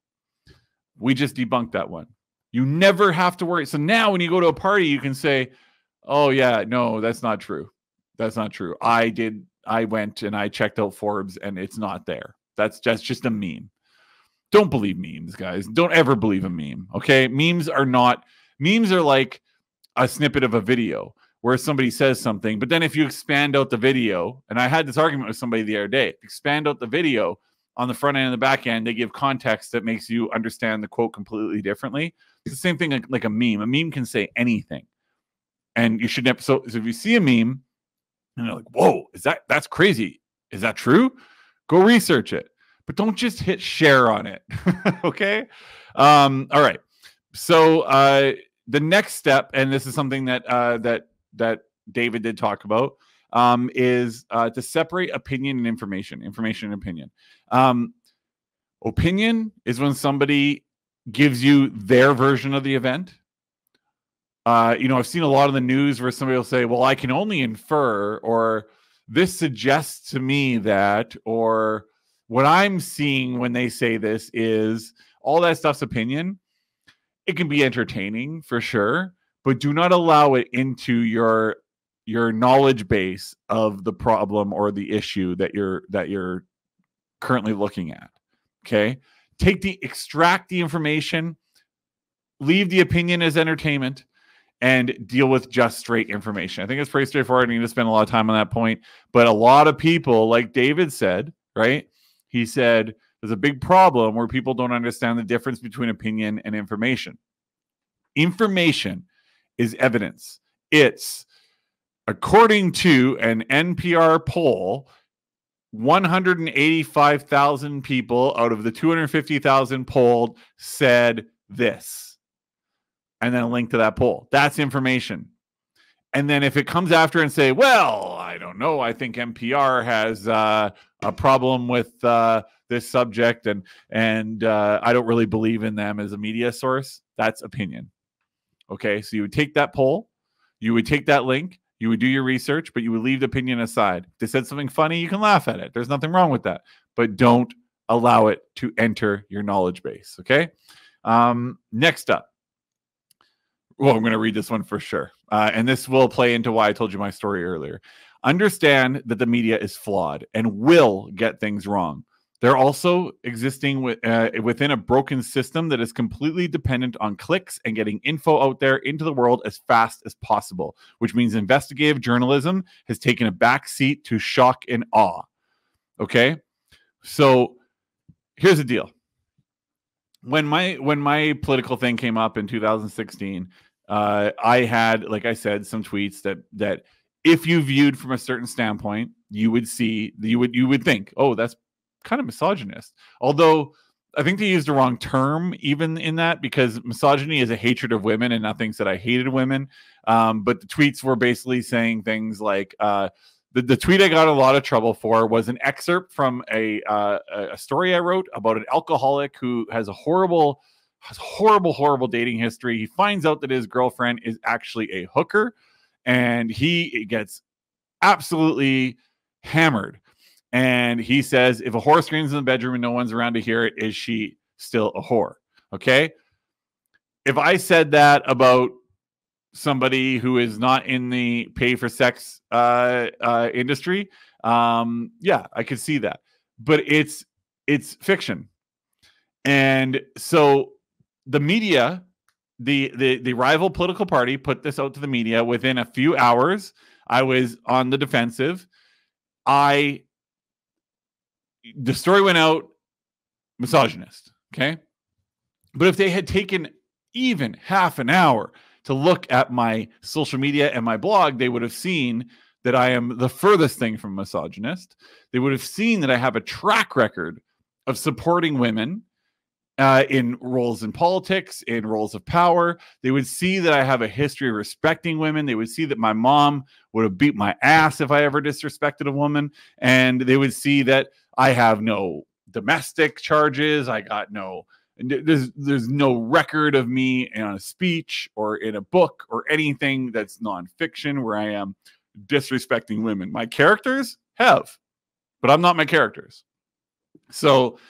we just debunked that one. You never have to worry. So now when you go to a party, you can say, oh yeah, no, that's not true. That's not true. I went and I checked out Forbes and it's not there. That's just a meme. Don't believe memes, guys. Don't ever believe a meme. Okay. Memes are like a snippet of a video where somebody says something, but then if you expand out the video, and I had this argument with somebody the other day, expand out the video on the front end and the back end, they give context that makes you understand the quote completely differently. It's the same thing like a meme. A meme can say anything. And you should never, so if you see a meme and you're like, whoa, that's crazy. Is that true? Go research it, but don't just hit share on it. Okay. All right. So the next step, and this is something that David did talk about, is to separate opinion and information and opinion. Opinion is when somebody gives you their version of the event. I've seen a lot of the news where somebody will say, well, I can only infer, or this suggests to me that, or what I'm seeing when they say this is, all that stuff's opinion. It can be entertaining for sure, but do not allow it into your knowledge base of the problem or the issue that you're currently looking at. Okay? Extract the information, leave the opinion as entertainment, and deal with just straight information. I think it's pretty straightforward. I need to spend a lot of time on that point. But a lot of people, like David said, right? He said there's a big problem where people don't understand the difference between opinion and information. Information is evidence. It's, according to an NPR poll, 185,000 people out of the 250,000 polled said this. And then a link to that poll. That's information. And then if it comes after and say, well, I don't know, I think NPR has a problem with this subject and I don't really believe in them as a media source, that's opinion. Okay, so you would take that poll, you would take that link, you would do your research, but you would leave the opinion aside. If they said something funny, you can laugh at it. There's nothing wrong with that. But don't allow it to enter your knowledge base, okay? Next up. Well, I'm going to read this one for sure. And this will play into why I told you my story earlier. Understand that the media is flawed and will get things wrong. They're also existing within a broken system that is completely dependent on clicks and getting info out there into the world as fast as possible, which means investigative journalism has taken a back seat to shock and awe. Okay? So here's the deal. When my political thing came up in 2016, I had, like I said, some tweets that if you viewed from a certain standpoint, you would think, oh, that's kind of misogynist. Although I think they used the wrong term even in that, because misogyny is a hatred of women, and nothing said I hated women. But the tweets were basically saying things like, the tweet I got a lot of trouble for was an excerpt from a story I wrote about an alcoholic who has horrible dating history. He finds out that his girlfriend is actually a hooker, and he gets absolutely hammered. And he says, if a whore screams in the bedroom and no one's around to hear it, is she still a whore? Okay. if I said that about somebody who is not in the pay for sex industry, yeah, I could see that. But it's fiction. And so the media, the rival political party put this out to the media. Within a few hours, I was on the defensive. The story went out, misogynist, okay? But if they had taken even half an hour to look at my social media and my blog, they would have seen that I am the furthest thing from misogynist. They would have seen that I have a track record of supporting women in roles in politics, in roles of power. They would see that I have a history of respecting women. They would see that my mom would have beat my ass if I ever disrespected a woman. And they would see that I have no domestic charges. I got no, there's no record of me in a speech or in a book or anything that's nonfiction where I am disrespecting women. My characters have, but I'm not my characters. So,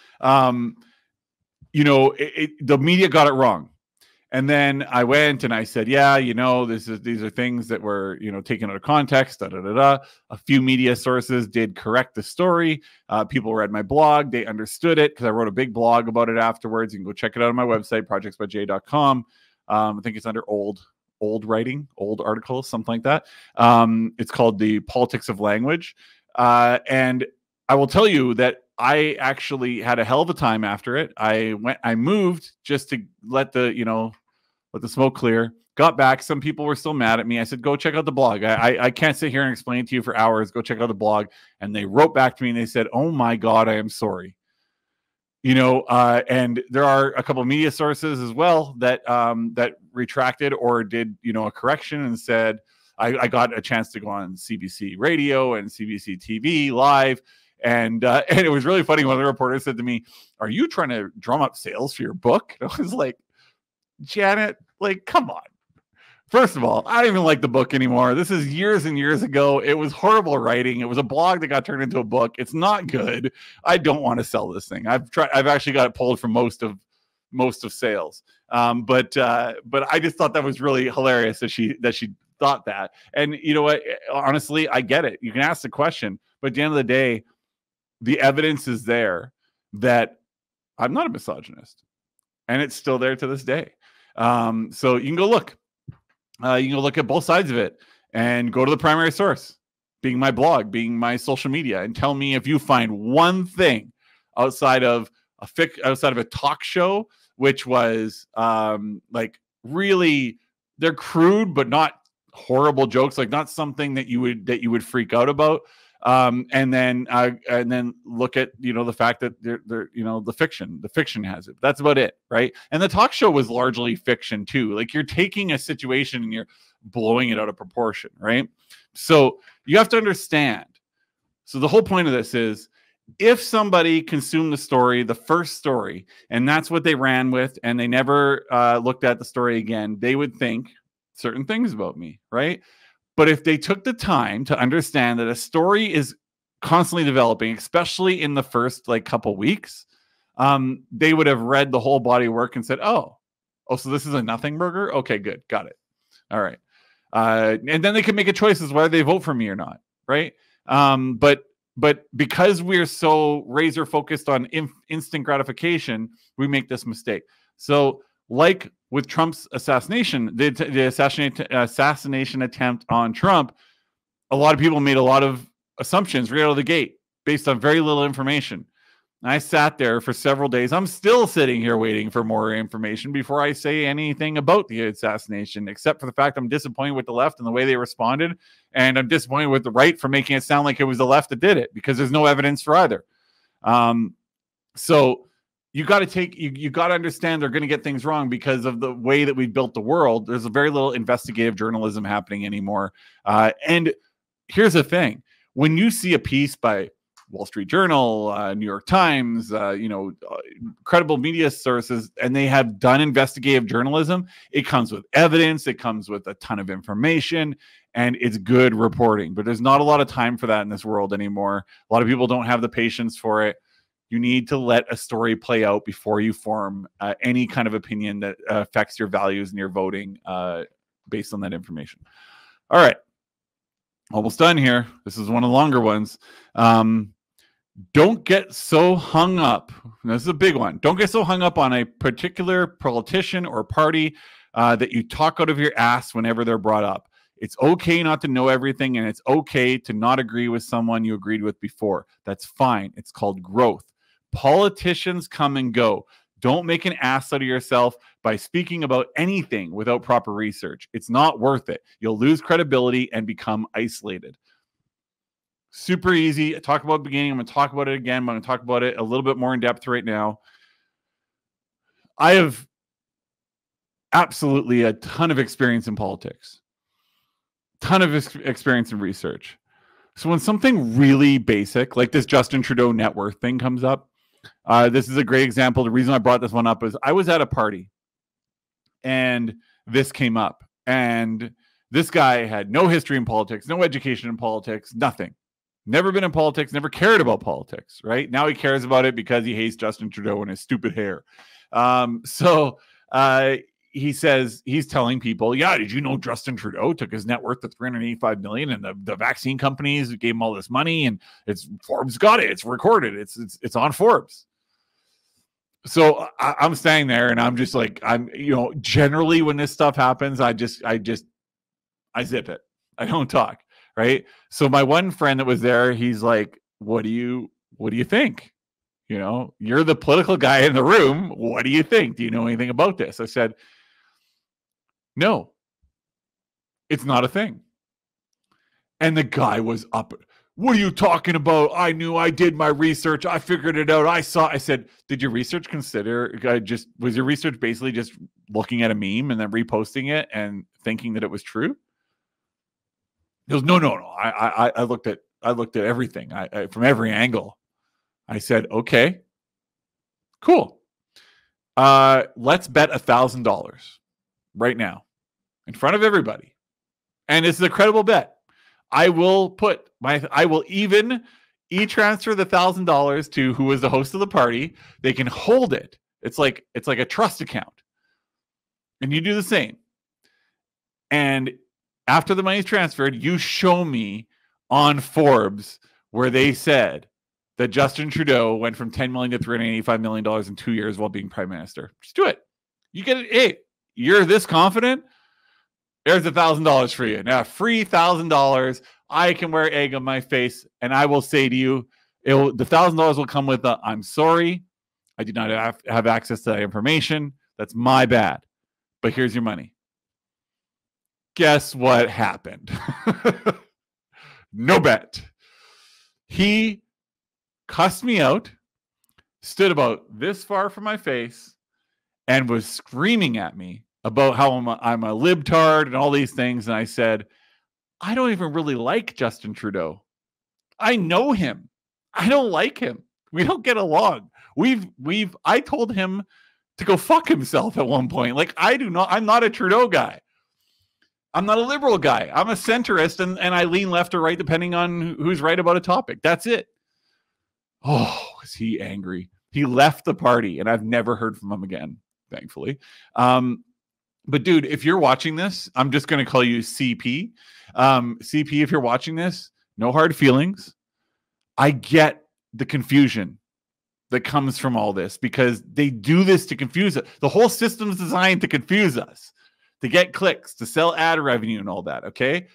you know, the media got it wrong. And then I went and I said, yeah, you know, these are things that were, you know, taken out of context. A few media sources did correct the story. People read my blog. They understood it because I wrote a big blog about it afterwards. You can go check it out on my website, projectsbyj.com. I think it's under old writing, old articles, something like that. It's called The Politics of Language. And I will tell you that I actually had a hell of a time after it. I moved just to let the smoke clear. Got back. Some people were still mad at me. I said, go check out the blog. I can't sit here and explain it to you for hours. Go check out the blog. And they wrote back to me and they said, oh my God, I am sorry. You know, and there are a couple of media sources as well that retracted or did, you know, a correction and said, I got a chance to go on CBC radio and CBC TV live. And it was really funny. One of the reporters said to me, are you trying to drum up sales for your book? And I was like, Janet, like, come on. First of all, I don't even like the book anymore. This is years and years ago. It was horrible writing. It was a blog that got turned into a book. It's not good. I don't want to sell this thing. I've actually got it pulled from most of sales. But I just thought that was really hilarious that she thought that. And you know what? Honestly, I get it. You can ask the question, but at the end of the day, the evidence is there that I'm not a misogynist, and it's still there to this day. So you can go look. You can go look at both sides of it and go to the primary source, being my blog, being my social media, and tell me if you find one thing outside of a talk show, which was like really, they're crude but not horrible jokes, like not something that you would freak out about. And then look at, you know, the fact that they're you know, the fiction has it. That's about it, right? And the talk show was largely fiction too. Like, you're taking a situation and you're blowing it out of proportion, right? So you have to understand. So the whole point of this is, if somebody consumed the story, the first story, and that's what they ran with, and they never looked at the story again, they would think certain things about me, right? But if they took the time to understand that a story is constantly developing, especially in the first like couple weeks, they would have read the whole body of work and said, oh, so this is a nothing burger? Okay, good. Got it. All right. And then they can make a choice as whether they vote for me or not, right? But because we're so razor focused on instant gratification, we make this mistake. So like with Trump's assassination, the assassination attempt on Trump, a lot of people made a lot of assumptions right out of the gate based on very little information. And I sat there for several days. I'm still sitting here waiting for more information before I say anything about the assassination, except for the fact I'm disappointed with the left and the way they responded. And I'm disappointed with the right for making it sound like it was the left that did it, because there's no evidence for either. So you got to understand they're going to get things wrong because of the way that we built the world. There's a very little investigative journalism happening anymore. And here's the thing. When you see a piece by Wall Street Journal, New York Times, credible media sources, and they have done investigative journalism, it comes with evidence, it comes with a ton of information, and it's good reporting. But there's not a lot of time for that in this world anymore. A lot of people don't have the patience for it. You need to let a story play out before you form any kind of opinion that affects your values and your voting based on that information. All right. Almost done here. This is one of the longer ones. Don't get so hung up. This is a big one. Don't get so hung up on a particular politician or party that you talk out of your ass whenever they're brought up. It's okay not to know everything, and it's okay to not agree with someone you agreed with before. That's fine. It's called growth. Politicians come and go. Don't make an ass out of yourself by speaking about anything without proper research. It's not worth it. You'll lose credibility and become isolated. Super easy. I talked about it at the beginning. I'm going to talk about it again, but I'm going to talk about it a little bit more in depth right now. I have absolutely a ton of experience in politics, ton of experience in research. So when something really basic, like this Justin Trudeau net worth thing comes up, this is a great example. The reason I brought this one up is I was at a party and this came up, and this guy had no history in politics, no education in politics, nothing. Never been in politics, never cared about politics, right? Now he cares about it because he hates Justin Trudeau and his stupid hair. He says, he's telling people, yeah, did you know Justin Trudeau took his net worth to $385 million, and the vaccine companies gave him all this money, and Forbes got it. It's recorded. It's on Forbes. So I'm standing there and I'm just like, generally when this stuff happens, I zip it. I don't talk. Right. So my one friend that was there, he's like, what do you think? You're the political guy in the room. What do you think? Do you know anything about this? I said, no, it's not a thing. And the guy was up. What are you talking about? I knew, I did my research. I figured it out. I said, did your research was your research basically just looking at a meme and then reposting it and thinking that it was true? He goes, no. I looked at everything from every angle. I said, okay, cool. Let's bet $1,000 right now in front of everybody. And this is a credible bet. I will even e-transfer the $1,000 to who is the host of the party. They can hold it. It's like a trust account. And you do the same. And after the money is transferred, you show me on Forbes where they said that Justin Trudeau went from $10 million to $385 million in 2 years while being prime minister. Just do it. You get it. Hey, you're this confident? There's $1,000 for you. Now, free $1,000. I can wear egg on my face, and I will say to you, the $1,000 will come with a, I'm sorry, I did not have access to that information. That's my bad. But here's your money. Guess what happened? No bet. He cussed me out, stood about this far from my face, and was screaming at me about how I'm a libtard and all these things. And I said, I don't even really like Justin Trudeau. I know him. I don't like him. We don't get along. I told him to go fuck himself at one point. Like, I'm not a Trudeau guy. I'm not a liberal guy. I'm a centrist, and I lean left or right depending on who's right about a topic. That's it. Oh, was he angry? He left the party, and I've never heard from him again, thankfully. But dude, if you're watching this, I'm just going to call you CP. CP, if you're watching this, no hard feelings. I get the confusion that comes from all this because they do this to confuse us. The whole system's designed to confuse us, to get clicks, to sell ad revenue and all that, okay?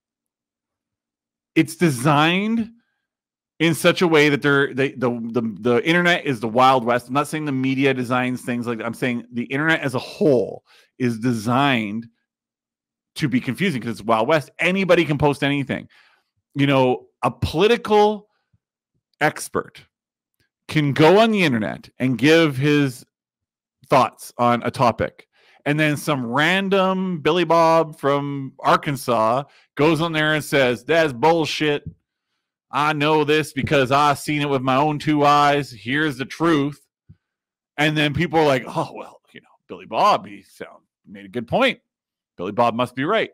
It's designed in such a way that the internet is the Wild West. I'm not saying the media designs things like that. I'm saying the internet as a whole is designed to be confusing because it's Wild West. Anybody can post anything. A political expert can go on the internet and give his thoughts on a topic. And then some random Billy Bob from Arkansas goes on there and says, that's bullshit. I know this because I've seen it with my own two eyes. Here's the truth. And then people are like, oh, well, Billy Bob, he made a good point. Billy Bob must be right.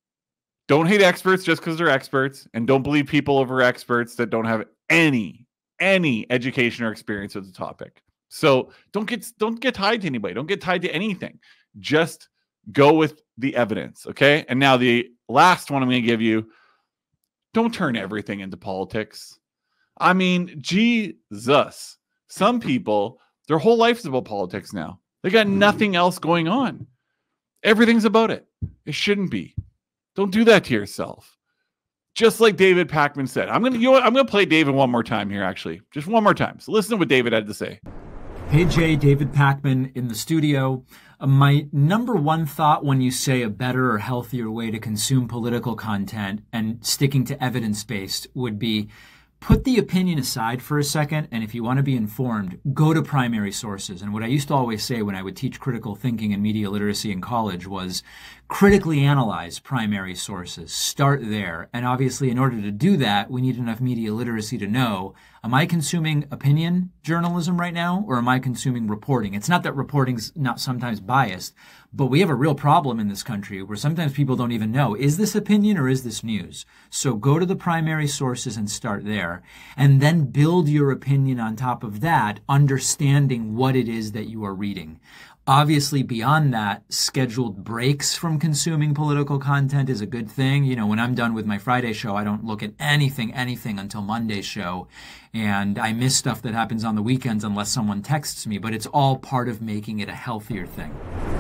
Don't hate experts just because they're experts, and don't believe people over experts that don't have any any education or experience with the topic. So don't get tied to anybody. Don't get tied to anything. Just go with the evidence, okay? And now the last one I'm going to give you, don't turn everything into politics. I mean, Jesus. Some people, their whole life is about politics now. They got nothing else going on. Everything's about it. It shouldn't be. Don't do that to yourself. Just like David Pakman said. I'm gonna play David one more time here, actually. Just one more time. So listen to what David had to say. Hey Jay, David Pakman in the studio. My number one thought when you say a better or healthier way to consume political content and sticking to evidence-based would be put the opinion aside for a second, and if you want to be informed, go to primary sources. And what I used to always say when I would teach critical thinking and media literacy in college was critically analyze primary sources. Start there. And obviously, in order to do that, we need enough media literacy to know, am I consuming opinion journalism right now, or am I consuming reporting? It's not that reporting's not sometimes biased, but we have a real problem in this country where sometimes people don't even know, is this opinion or is this news? So go to the primary sources and start there, and then build your opinion on top of that, understanding what it is that you are reading. Obviously, beyond that, scheduled breaks from consuming political content is a good thing. You know, when I'm done with my Friday show, I don't look at anything until Monday's show. And I miss stuff that happens on the weekends unless someone texts me, but it's all part of making it a healthier thing.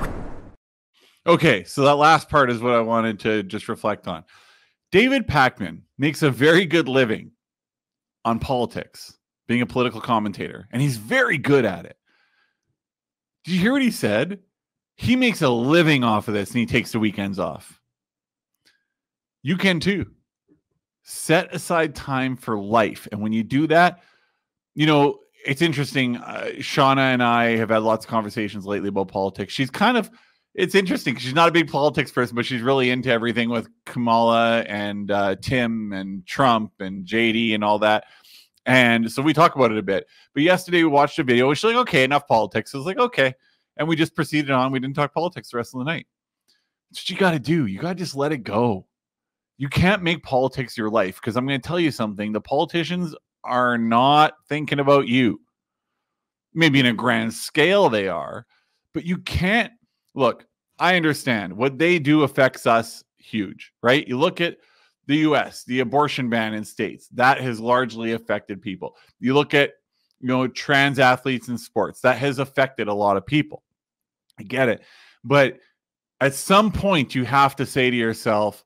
Okay, so that last part is what I wanted to just reflect on. David Pakman makes a very good living on politics, being a political commentator, and he's very good at it. Did you hear what he said? He makes a living off of this and he takes the weekends off. You can too. Set aside time for life. And when you do that, you know, it's interesting. Shauna and I have had lots of conversations lately about politics. It's interesting because she's not a big politics person, but she's really into everything with Kamala and Tim and Trump and JD and all that. And so we talk about it a bit. But yesterday we watched a video. She's like, okay, enough politics. I was like, okay. And we just proceeded on. We didn't talk politics the rest of the night. That's what you got to do. You got to just let it go. You can't make politics your life, because I'm going to tell you something. The politicians are not thinking about you. Maybe in a grand scale they are, but you can't. Look, I understand what they do affects us huge, right? You look at the US, the abortion ban in states, that has largely affected people. You look at, you know, trans athletes in sports, that has affected a lot of people. I get it. But at some point you have to say to yourself,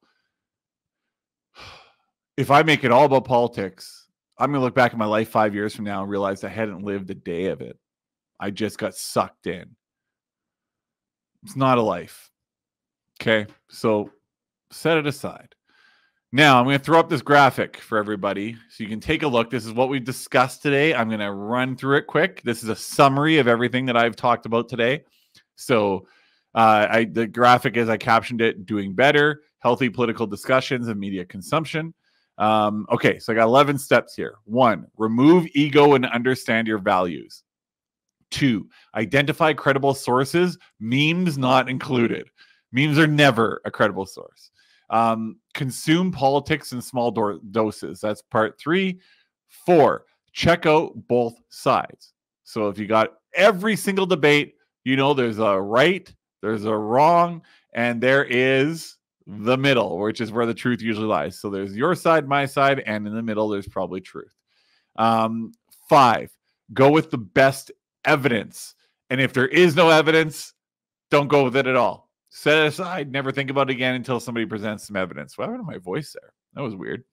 if I make it all about politics, I'm going to look back at my life 5 years from now and realize I hadn't lived a day of it. I just got sucked in. It's not a life. Okay. So set it aside. Now, I'm going to throw up this graphic for everybody so you can take a look. This is what we've discussed today. I'm going to run through it quick. This is a summary of everything that I've talked about today. So the graphic, as I captioned it, doing better, healthy political discussions and media consumption. Okay, so I got 11 steps here. 1, remove ego and understand your values. 2, identify credible sources, memes not included. Memes are never a credible source. Consume politics in small doses. That's part 3. 4, check out both sides. So if you got every single debate, you know there's a right, there's a wrong, and there is the middle, which is where the truth usually lies. So there's your side, my side, and in the middle, there's probably truth. 5, go with the best evidence. And if there is no evidence, don't go with it at all. Set it aside. Never think about it again until somebody presents some evidence. What happened to my voice there? That was weird.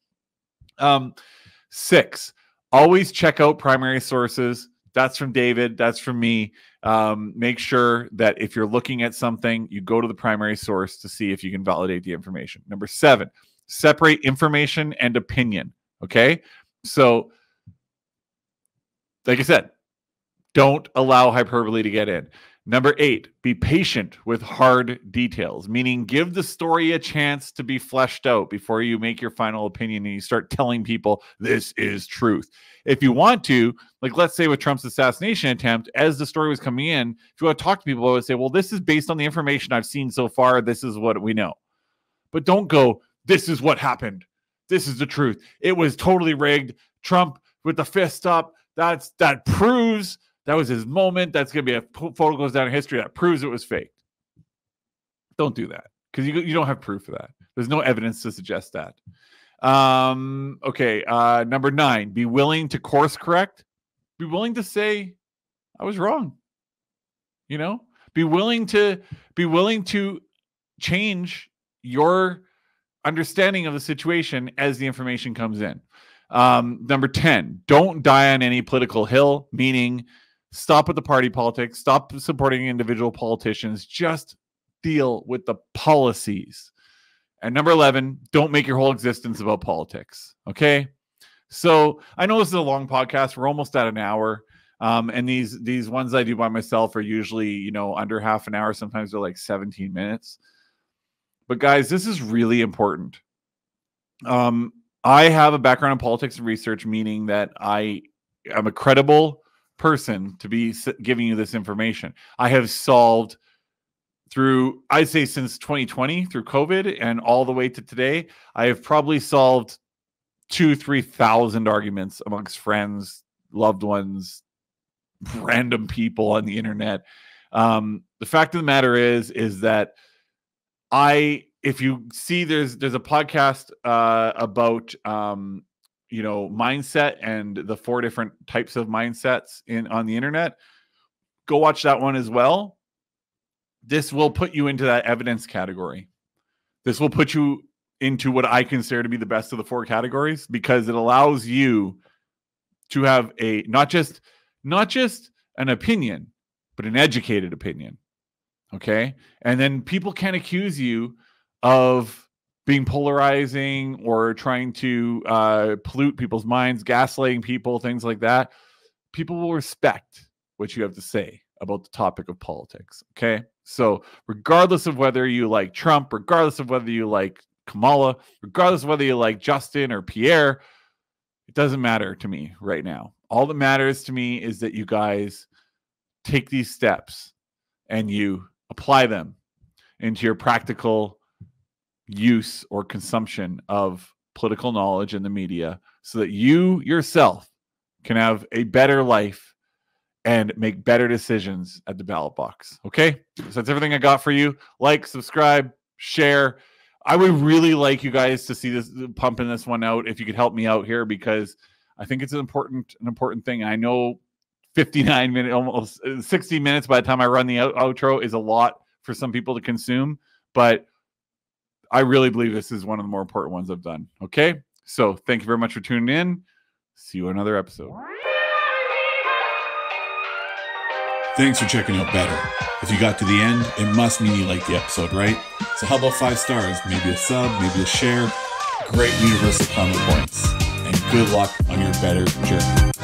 6, always check out primary sources. That's from David. That's from me. Make sure that if you're looking at something, you go to the primary source to see if you can validate the information. Number 7, separate information and opinion. Okay? So, like I said, don't allow hyperbole to get in. Number 8, be patient with hard details, meaning give the story a chance to be fleshed out before you make your final opinion and you start telling people this is truth. If you want to, like let's say with Trump's assassination attempt, as the story was coming in, if you want to talk to people, I would say, well, this is based on the information I've seen so far. This is what we know. But don't go, this is what happened. This is the truth. It was totally rigged. Trump with the fist up. That proves that was his moment. That's going to be a photo goes down in history that proves it was fake. Don't do that because you don't have proof of that. There's no evidence to suggest that. Okay. Number 9, be willing to course correct. Be willing to say, I was wrong. You know, be willing to change your understanding of the situation as the information comes in. Number 10, don't die on any political hill, meaning stop with the party politics, stop supporting individual politicians, just deal with the policies. And number 11, don't make your whole existence about politics. Okay. So I know this is a long podcast. We're almost at an hour. And these ones I do by myself are usually, under half an hour. Sometimes they're like 17 minutes. But guys, this is really important. I have a background in politics and research, meaning that I am a credible person to be giving you this information. I have solved through, I'd say since 2020, through COVID and all the way to today, I have probably solved 2,000-3,000 arguments amongst friends, loved ones, random people on the internet. The fact of the matter is that if you see there's a podcast about mindset and the 4 different types of mindsets on the internet, go watch that one as well. This will put you into that evidence category. This will put you into what I consider to be the best of the 4 categories, because it allows you to have a not just an opinion, but an educated opinion. Okay. And then people can't accuse you of being polarizing or trying to pollute people's minds, gaslighting people, things like that. People will respect what you have to say about the topic of politics. Okay. So regardless of whether you like Trump, regardless of whether you like Kamala, regardless of whether you like Justin or Pierre, it doesn't matter to me right now. All that matters to me is that you guys take these steps and you apply them into your practical use or consumption of political knowledge in the media, so that you yourself can have a better life and make better decisions at the ballot box. Okay? So that's everything I got for you. Like, subscribe, share. I would really like you guys to see this, pumping this one out, if you could help me out here, because I think it's an important thing. I know 59 minutes, almost 60 minutes by the time I run the outro is a lot for some people to consume, but I really believe this is one of the more important ones I've done. Okay? So thank you very much for tuning in. See you in another episode. Thanks for checking out Better. If you got to the end, it must mean you liked the episode, right? So how about 5 stars? Maybe a sub, maybe a share. Great universal comment points. And good luck on your better journey.